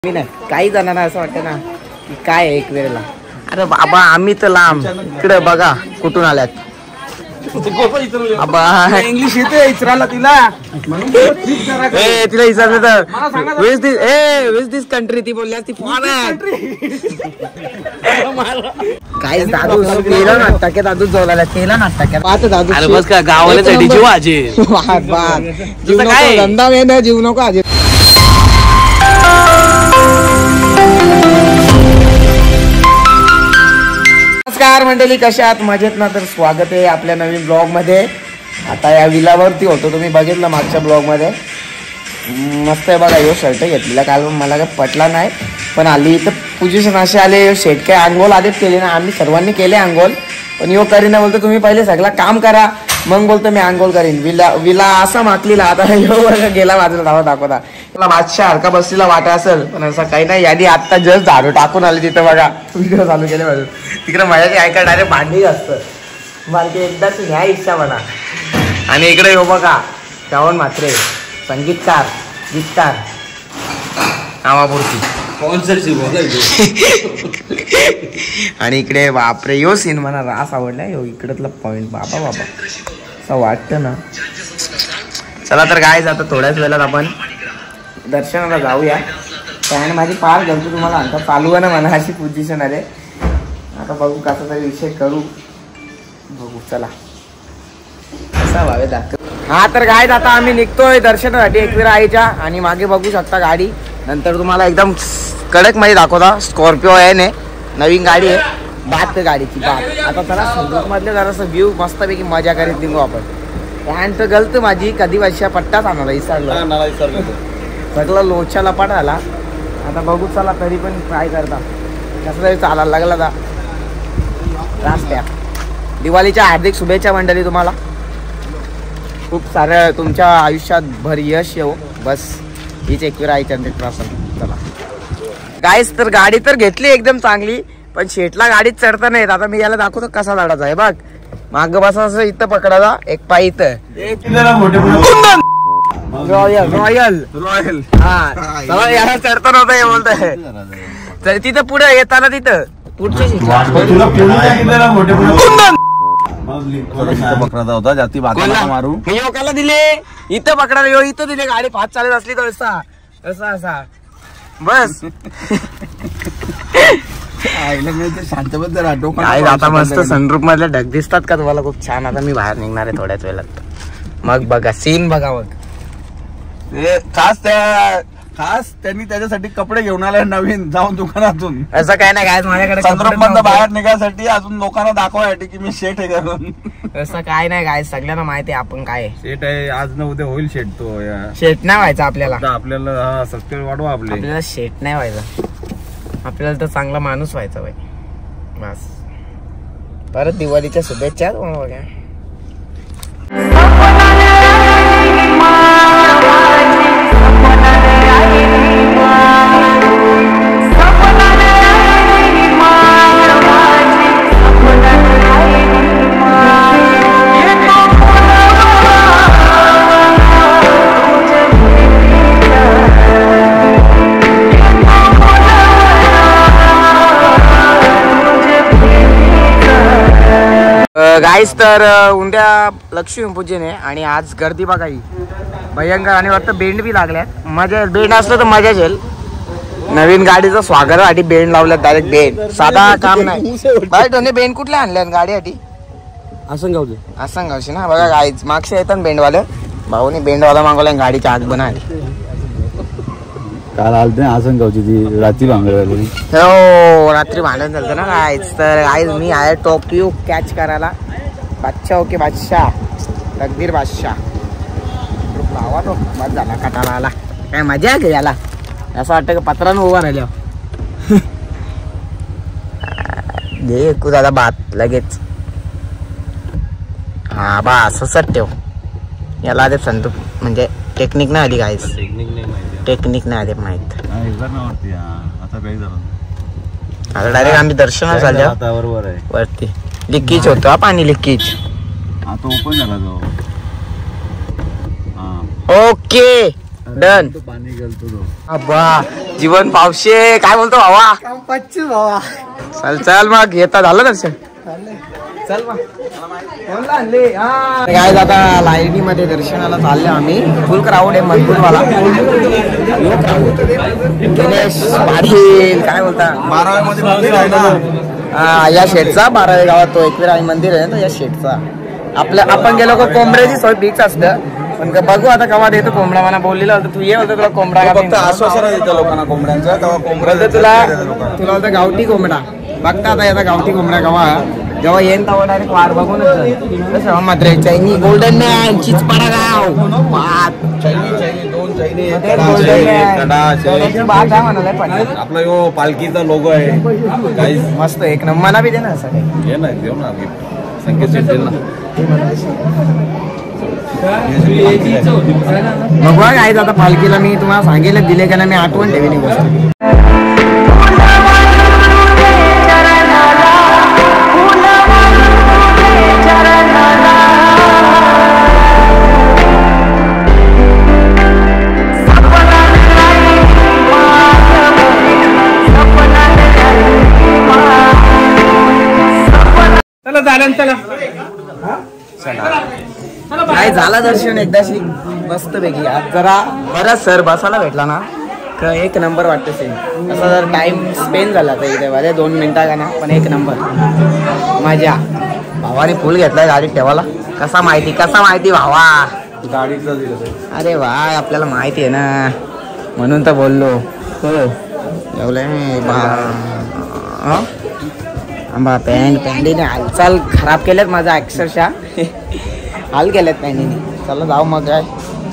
मी नाही काही जणांना असं वाटतं ना की काय आहे एक वेळेला. अरे बाबा आम्ही तर लांब इकडे बघा कुठून आल्यात. इंग्लिश येते इचराला तिला तिला विचारलं तर विच दिस कंट्री ती बोलल्या ती काय दादू केलं ना टाक्यात दादू जोडायला केला ना टाक्यात आता दादू बस का गावाला जीव आजे जीव काय धंदा मेन जीव नको आजे. नमस्कार मंडळी, कशा आहात? मजेत ना? तर स्वागत आहे आपल्या नवीन ब्लॉग मध्ये. आता या विलावरती होतो, तुम्ही बघितलं मागच्या ब्लॉग मध्ये. मस्त आहे बघा. यो शर्ट घेतलेला काल मला काय पटला नाही, पण आली इथं पोझिशन असे आले शर्ट काय अंघोळ आधीच केले ना, आम्ही सर्वांनी केले अंघोळ, पण यो करीना बोलतो तुम्ही पहिले सगळं काम करा मग बोलतो मी अंघोळ करीन. विला असा माकलीला आता यो गेला बाजूला धावा दाखवता मला बादशाह हरका बसलेला वाटा असेल, पण असं काही नाही. यादी आता जस्ट झाडू टाकून आले तिथं बघा, व्हिडिओ चालू केले बाजू तिकडे माझ्याची ऐका डायरेक्ट भांडी असतं बालकी एकदाच ह्या इच्छा मला. आणि इकडे यो बघा श्रावण म्हात्रे संगीतकार गीतकार नावापुरती. आणि इकडे बापरे यो सीन मला रास आवडला. यो इकडतला पॉइंट बाबा बाबा असं वाटतं ना. चला तर काय आता थोड्याच वेळात आपण दर्शनाला जाऊया. त्याने माझी पार करतो तुम्हाला आता चालू आहे ना म्हणा अशी पोझिशन आले. आता बघू कसा तरी विषय करू बघू. चला कसा व्हावे दाखव. हा तर काय आता आम्ही निघतोय दर्शनासाठी एकविरा आईच्या. आणि मागे बघू शकता गाडी, नंतर तुम्हाला एकदम कडक मध्ये दाखवता. स्कॉर्पिओ आहे ने नवीन गाडी आहे, बात गाडीची बात. आता चला संगीत मधले जरासं व्ह्यू मस्तपैकी मजा करीत निघू आपण. पॅन्ट गलत माझी कधी वर्षा पट्टाच आणला इसरला सगळं लोच्याला पण आला. आता बघू चला तरी पण ट्राय करता कसं तरी चालायला लागला आता रस्त्या. दिवाळीच्या हार्दिक शुभेच्छा मंडळी तुम्हाला. खूप सारं तुमच्या आयुष्यात भर यश येऊ बस हीच एकविरा आईच्या चला गाईस. तर गाडी तर घेतली एकदम चांगली, पण शेटला गाडीत चढता नाही. आता मी याला दाखवतो कसा चढायचा आहे बघ. माग बसा असं इथं पकडायचा एक पाय इथं रॉयल रॉयल रॉयल. हा याला चढता नव्हता हे बोलतोय. तर तिथं पुढे येताना तिथं पुढची पकडा होता जाती बाता मारू योकाला दिले इथं पकडायला. यो इथं दिले गाडी फास्ट चालत असली तर असा असा असा बस. शांत बद्दल आता मस्त सनरूफ मधले ढग दिसतात का तुम्हाला? खूप छान. आता मी बाहेर निघणार आहे थोड्याच वेळात. मग बघा सीन बघा. मग खास त्यांनी त्याच्यासाठी कपडे घेऊन आले नवीन जाऊन दुकानातून. असं काय नाही काय माझ्याकडे सनरूफ मधनं बाहेर निघायसाठी अजून लोकांना दाखवायसाठी की मी शेट आहे करून. असं काय नाही काय सगळ्यांना माहिती आहे आपण काय शेट आहे. आज न उद्या होईल शेट. तो शेट नाही व्हायचा आपल्याला. आपल्याला सबस्क्राईब वाढवा. आपल्याला शेट नाही व्हायचा, आपल्याला तर चांगला माणूस व्हायचा बाई बस. परत दिवाळीच्या शुभेच्छा तुम्हाला. गाईस तर उद्या लक्ष्मीपूजन आहे आणि आज गर्दी बघा ही भयंकर. आणि वाटतं बेंड बी लागल्यात. मजा बेंड असलं तर मजाच येईल. नवीन गाडीचं स्वागतासाठी बेंड लावल्यात डायरेक्ट. बेंड साधा काम नाही भाई. बेंड कुठल्या आणल्या गाडीसाठी? आसनगावची ना बघा. गाईच मागच्या येतात बेंडवाले. भाऊनी बेंडवाला मागवला गाडीच्या आग बनवली. काल आलते आसनगावची ती रात्री भांगरवाली. हो रात्री भांडण झालं ना गाईच. तर गाईज मी आहे टोपियो कॅच करायला. बादशाह ओके बादशाह तकदीर बादशाह लावा तो बस झाला. कटाला आला काय मजा आहे याला. असं वाटतं की पत्रानं उभा राहिल्या दे दादा भात लगेच. हा बा असंच ठेव. याला आधी संतू म्हणजे टेक्निक नाही आली गाईज. टेक्निक नाही आधी माहित. आता डायरेक्ट आम्ही दर्शनाला झालो वरती. लिकेज होतं पाणी लिकेज. आता ओपन झाला तो. Okay done. पाणी गेलतो तो. अब्बा जीवन पावशे काय बोलतो भावा. चल चल मग येता झालं दर्शन. चल मग काय आता लाईनी मध्ये दर्शनाला चालले आम्ही. फुल क्राऊड आहे मजबूरवाला. दिनेश पाटील काय बोलता. 12 मध्ये मंदिर आहे ना या शेटचा 12 गावात तो एकविरा मंदिर आहे ना या शेटचा. आपण गेलो का कोंबड्याची सोय फिक्स असतं. पण बघू आता केव्हा देतो कोंबडा. मला बोललेला होता तू ये होतं तुला कोंबडा फक्त आश्वासन देतं लोकांना कोंबड्यांचं. तेव्हा कोंबड्या तुला होता गावठी कोंबडा. बघता आता याचा गावठी कोंबडा केव्हा जेव्हा येईन तेव्हा डायरेक्ट वार बघूनच मात्र चैनी गोल्डन मॅन चिचपाडा गाव आपला यो पालखीचा लोगो आहे काही मस्त एक नंबर. मला बी दे ना असं घे ना देऊ ना संकेत देईल ना. मग बघ आहे आता पालखीला मी तुम्हाला सांगेल दिले का ना मी आठवण ठेवी नाही गोष्ट. काय झाला दर्शन एकदाशी मस्त पैकी. आज जरा बराच सर बसायला भेटला ना का एक नंबर वाटतं सेम. असा जर टाइम स्पेंड झाला तर इथे मध्ये 2 मिनिटा का ना पण एक नंबर. माझ्या भावाने फुल घेतलाय गाडीत ठेवायला. कसा माहिती भावा गाडीचा दिलं. अरे वा आपल्याला माहिती आहे ना म्हणून तर बोललो. हो एवढं आंबा पॅन्टीने हालचाल खराब केल्यात माझा अक्षरशः. हाल केल्यात पॅन्टीने. चला जाऊ मग काय.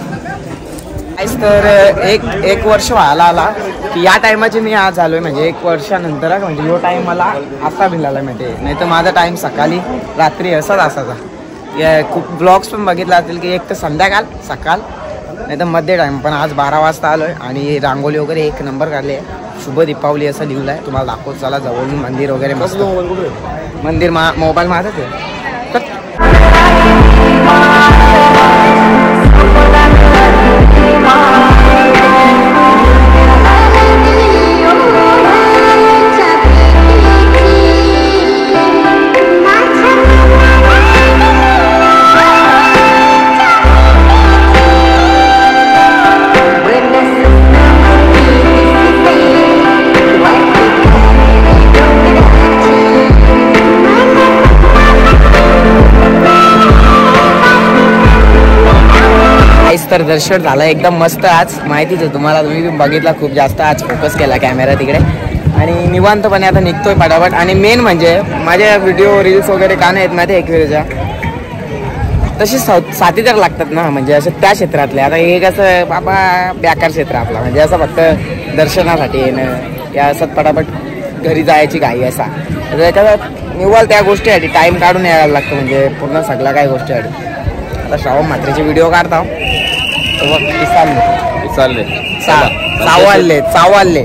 तर एक वर्ष व्हायला आला की या टायमाचे मी आज आलोय. म्हणजे 1 वर्षानंतर म्हणजे यो टाइम मला असा मिळाला माहिती. नाही तर माझा टाइम सकाळी रात्री असाच असायचा. खूप ब्लॉग्स पण बघितला असतील की एक तर संध्याकाळ सकाळ नाही तर मध्ये टाइम. पण आज 12 वाजता आलोय आणि रांगोळी वगैरे एक नंबर काढली आहे. शुभ दीपावली असं लिहिलं आहे. तुम्हाला दाखवत चला जवळून मंदिर वगैरे मस्त. मंदिर मोबाईल माझाच आहे. तर दर्शन झालं एकदम मस्त. आज माहितीच आहे तुम्हाला. तुम्ही बघितला खूप जास्त आज फोकस केला कॅमेरा तिकडे. आणि निवांतपणे आता निघतोय पटापट. आणि मेन म्हणजे माझ्या व्हिडिओ रील्स वगैरे का नाही येत माहिती एकविरेच्या तशी साथी तर लागतात ना. म्हणजे असं त्या क्षेत्रातले. आता हे कसं बाबा बेकार क्षेत्र आपला. म्हणजे असं फक्त दर्शनासाठी येणं या असं पटापट घरी जायची घाई असा. निवाल त्या गोष्टीसाठी टाइम काढून यायला लागतं. म्हणजे पूर्ण सगळ्या काही गोष्टीसाठी. आता श्रावण मात्रेचे व्हिडिओ काढता चालले चावले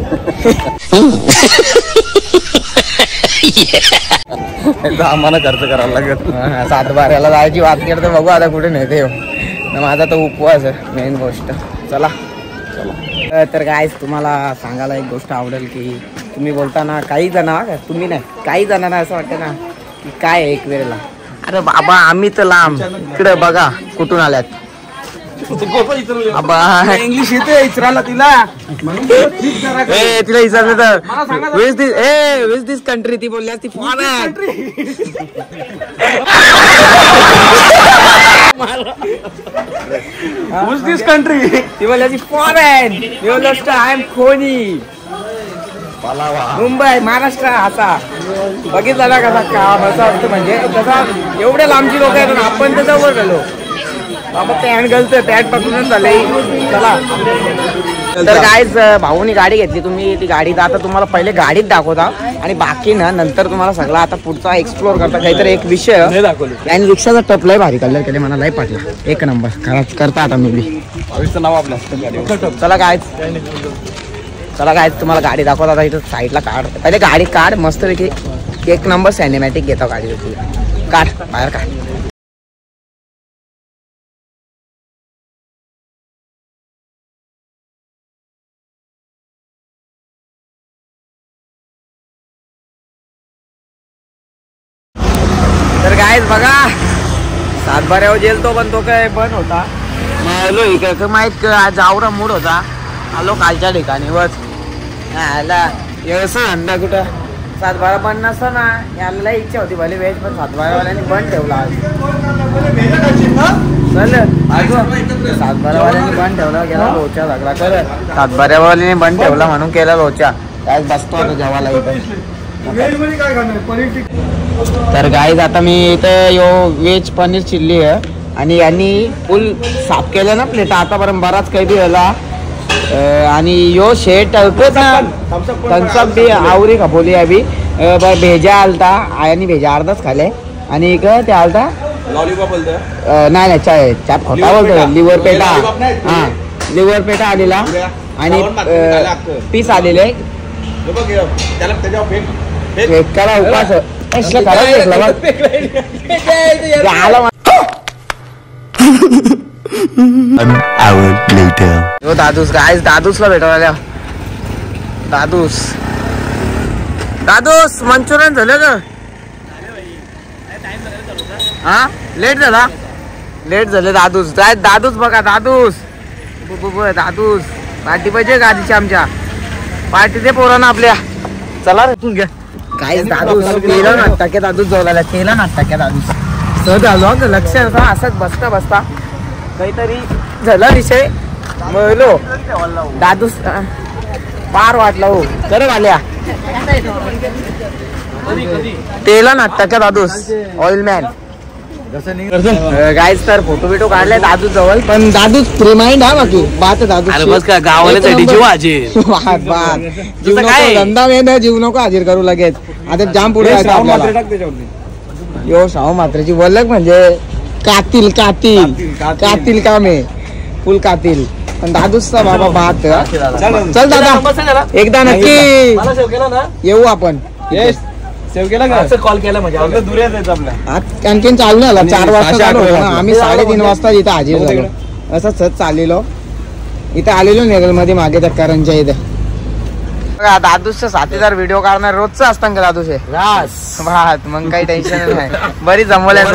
आम्हाला खर्च करायला लागत. 7-12 जायची वाट करतो. बघू आता कुठे नाही ते. माझा तो उपवास आहे मेन गोष्ट. चला तर काय तुम्हाला सांगायला एक गोष्ट आवडेल की तुम्ही बोलताना काही जण तुम्ही नाही काही जणांना असं वाटतं ना की काय एक वेळेला अरे बाबा आम्ही तर लांब इकडे बघा कुठून आल्यात. इंग्लिश येते इचराला तिला. तिला विचारलं तर विच दिस कंट्री. ती बोलली ती फॉरेन. दिस कंट्री ती बोलली फॉरेन. आय एम खोनी मुंबई महाराष्ट्र. असा बघितला ना कसा काम असं असतं. म्हणजे तसा एवढे लांबची लोक आहेत आपण त्याचा वर गेलो बाबा पॅन्ट घालतोय पॅन्ट पकडूनच झाले. चला तर कायच भाऊनी गाडी घेतली. तुम्ही ती गाडी आता तुम्हाला पहिले गाडीत दाखवता आणि बाकी ना नंतर तुम्हाला सगळा आता पुढचा एक्सप्लोर करता. काहीतरी एक विषय आणि रिक्षाचा टपलाय भारी कलर केले मला लय पाटला. एक नंबर करता आता मी बी. नाव आपलं. चला काय तुम्हाला गाडी दाखवता. आता इथं साईडला काढ पहिले गाडी काढ मस्तपैकी एक नंबर सिनेमॅटिक घेतो गाडी. काढ बाहेर काढ. गायज बघा सातबाऱ्यावर जेल तो पण तो काय बंद होता. मग आलो इकडे माहित आज आवरा मूड होता. आलो कालच्या ठिकाणी बस आला व्यवस्था धंदा कुठं 7-12 नसतं ना. याला इच्छा होती भले व्हेज पण 7-12वाल्यांनी बंद ठेवला आज. चल अजून 7-12वाल्यांनी बंद ठेवला गेला लोचा लागला कर 7-12वाल्यांनी बंद ठेवला म्हणून केला लोचा. काय बसतो आता जेवायला इथं. तर गाईज आता मी इथं यो व्हेज पनीर चिल्ली आहे आणि यांनी फुल साफ केलं ना प्लेट आतापर्यंत बराच काही बी झाला. आणि यो शेट थम्सअप बी आवरी खपोली अभी भेजा आलता आणि भेजा अर्धाच खाले आणि इकडं ते आलता नाही चाप खोटा बोलतो लिव्हर पेटा. हा लिव्हर पेटा आलेला आणि पीस आलेले त्याला उपास दादूस गायस दादूसला भेटायला दादूस मंचुरियन झालं का? हा लेट झालं दादूस बघा दादूस पार्टी पाहिजे गाडीची आमच्या पार्टी दे पोरांना आपल्या. चला रे तू घ्या काय दादूस केला नाटक आहे. दादूस जवळला केला नाटक आहे. दादूस सहज आलो लक्ष असंच बसता काहीतरी झाला विषय मलो दादूस पार वाटला हो खरं आल्या तेला नाटक आहे दादूस ऑइल मॅन गाईज. तर फोटो बिटो काढले दादूस जवळ पण दादूस फ्री माइंड हा बाकी बात दादूस गावाला धंदा मेन जीव नको हाजीर करू लगेच. आता जाम पुढे यो शाहू मात्रेची वल्लक म्हणजे कातील काम आहे फुल कातील. पण दादूसचा बाबा बात चल दादा एकदा नक्की येऊ आपण. सेव्ह केला का कॉल केला म्हणजे दुर्याच आपल्या आणखीन चालू आला 4 वाजता चालू होता ना. आम्ही 3:30 वाजता इथं हजर झालो. असंच सहज चाललेलो इथं आलेलो नेरल मध्ये मागे तक्कारांच्या इथे. दादूसचा साथीदार व्हिडिओ काढणार रोजचं असतं का दादूस हे रास मग काही टेन्शन नाही. बरी जमवल्या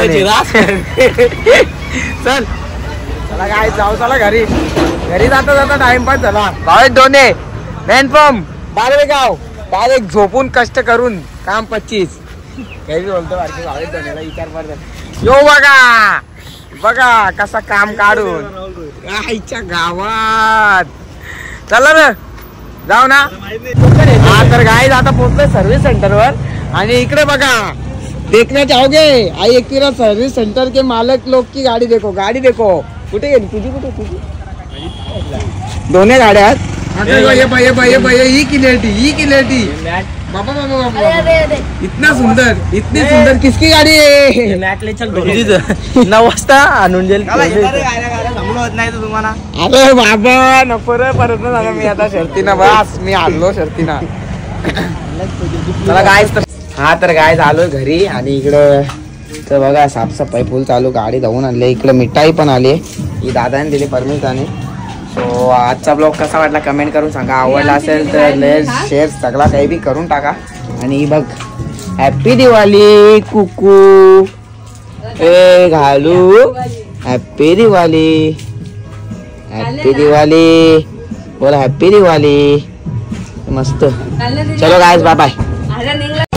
चल चला काय जाऊ चला घरी जाता टाइमपास झाला. भावेश दोने मेनफॉर्म बारवेगाव डायरेक्ट झोपून कष्ट करून काम 25 काही बोलतो बारकी भावेश दोनेला विचार पडतात. यो बघा कसा काम काढून आईच्या गावात. चला ना जाऊ ना. हा तर गाईज आता पोहोचलोय सर्व्हिस सेंटरवर आणि इकडे बघा देखना चाहोगे आई एक सर्व्हिस सेंटर के मालक लोग की गाडी देखो कुठे गेली तुझी दोन्ही गाड्या ही किलेटी बाबा इतना सुंदर इतनी सुंदर किसकी गाडी आहे 9 वाजता आणून जाईल. नाही तर तुम्हाला अरे बाबा नको रे परत ना झालं. मी आता शर्तीना बस मी आलो शर्तीना. चला गायज हा तर गायज आलोय घरी आणि इकडं तर बघा साफसफाई फुल चालू गाडी धावून आणली. इकडे मिठाई पण आली ही दादाने दिली परमिताने. सो आजचा ब्लॉग कसा वाटला कमेंट करून सांगा. आवडला असेल तर लाईक शेअर सगळा काही बी करून टाका. आणि बघ हॅपी दिवाळी कुकू ए घालू हॅपी दिवाळी बोला हॅपी दिवाळी मस्त. चलो गायज बाय बाय.